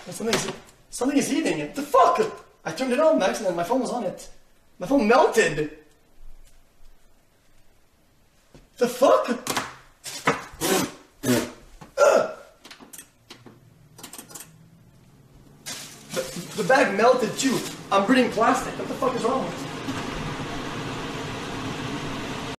Something is heating it. The fuck? I turned it on by accident. My phone was on it. My phone melted. The fuck? The bag melted too. I'm breathing plastic. What the fuck is wrong with me?